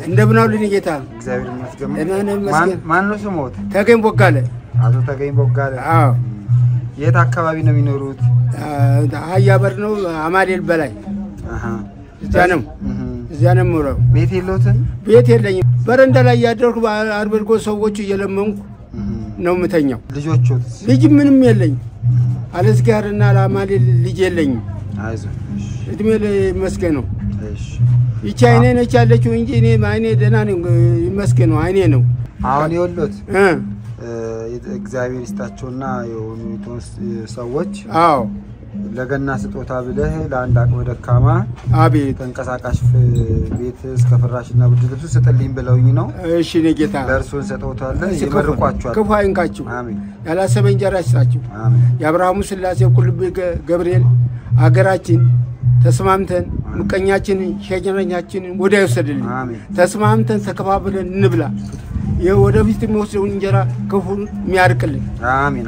እንደምናው ልኝ ጌታ እግዚአብሔር ይመስገን ማን ነው ስሞት ተገኝ ቦጋለ አቶ ተገኝ ቦጋለ አዎ የት አካባቢ ነው የሚኖሩት አያበር ነው አማዴል በላይ እዚያንም ሞራው ቤት የለውትም ቤት የለኝም በረንዳ ላይ ያደርኩ አርበልጎ ሰዎች እየለመንኩ ነው ምተኛው ልጆቹት ልጅ ምንም የለኝ አለስጋርና አማዴል ልጅ የለኝ አይዞ እድሜ ለመስገነው እሺ ይቺ አይኔ ነች ያለችው እንጂ እኔ አይኔ ደና ነው ይመስገነው አይኔ ነው አሁን ይወሉት እግዚአብሔር ይስጣቸውና የሆኑ ሰዎች አዎ ለገና ስጦታ ብለህ ለአንድ አቅመ ደካማ አቤት ተንቀሳቃሽ ቤት እስከ ፍራሽና ብርድ ልብስ ስጥልኝ ብለውኝ ነው እሺ ነጌታ ለርሱን ሰጥቶታል ይመርቋቸዋል ክፉ አይንካችሁ አሜን ያላሰበ እንጀራ ይስጣችሁ አሜን የአብርሃም ስላሴ ኩልብ ገብርኤል አገራችን ተስማምተን ሙቀኛችን ሸጀረኛችን ወደ ይወሰድልን አሜን ተስማምተን ተከባብለን እንብላ የወደፊት የሚወስደው እንጀራ ክፉ የሚያርቅልን አሜን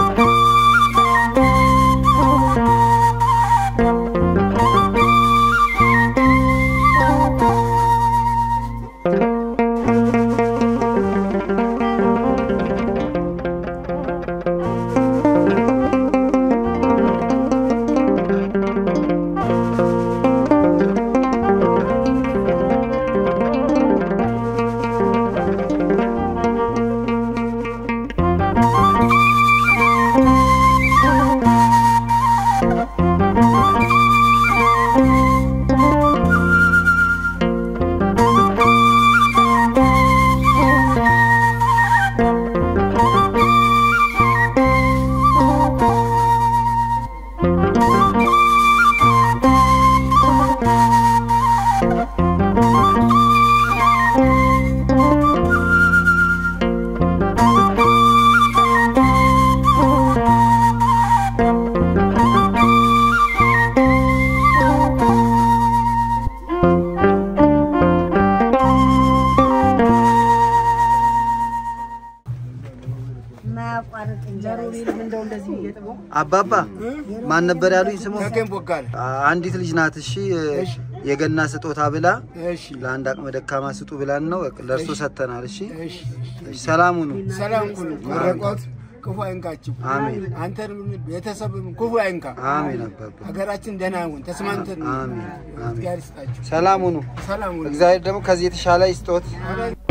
አባባ ማን ነበር ያሉኝ ስሙ ተገኝ ቦጋለ አንዲት ልጅ ናት እሺ የገና ስጦታ ብላ ለአንድ አቅመ ደካማ ስጡ ብላን ነው ለርሱ ሰተናል እሺ ሰላም ሁኑ ሰላም ሁኑ ወረቆት ክፉ አይንካችሁ አሜን አንተን ቤተሰብም ክፉ አይንካ አሜን አባባ ሀገራችን ደህና ይሁን ተስማምተን አሜን እግዚአብሔር ይስጣችሁ ሰላም ሁኑ ሰላም ሁኑ እግዚአብሔር ደግሞ ከዚህ የተሻለ ይስጦት